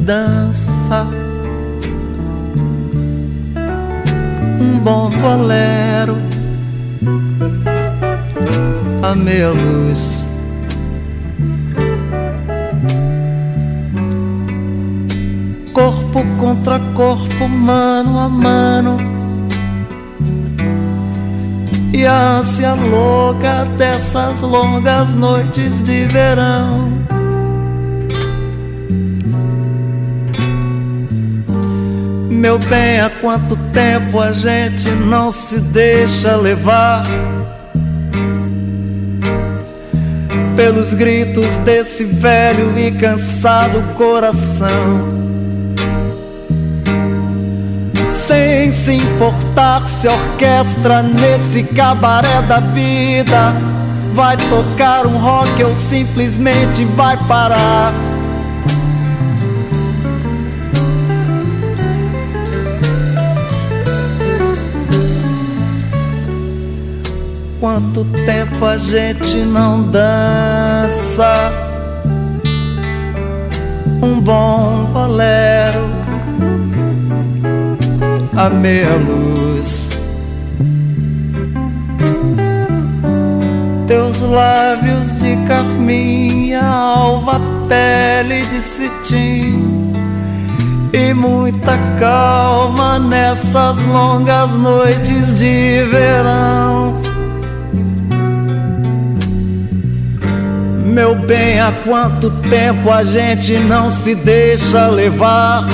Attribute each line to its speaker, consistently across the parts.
Speaker 1: dança um bom bolero à meia luz. Corpo contra corpo, mano a mano, e a ânsia louca dessas longas noites de verão. Meu bem, há quanto tempo a gente não se deixa levar pelos gritos desse velho e cansado coração, sem se importar se a orquestra nesse cabaré da vida vai tocar um rock ou simplesmente vai parar. Quanto tempo a gente não dança um bom bolero à meia luz. Teus lábios de carmim, a alva pele de cetim, e muita calma nessas longas noites de verão. Meu bem, há quanto tempo a gente não se deixa levar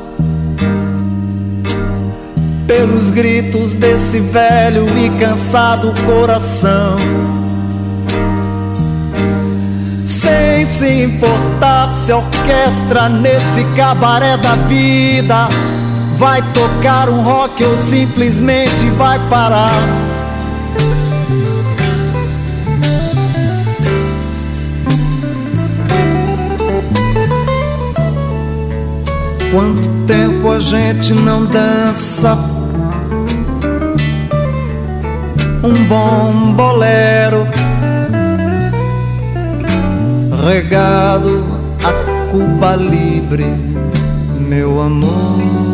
Speaker 1: pelos gritos desse velho e cansado coração, sem se importar se a orquestra nesse cabaré da vida vai tocar um rock ou simplesmente vai parar. Quanto tempo a gente não dança um bom bolero regado a Cuba Libre, meu amor.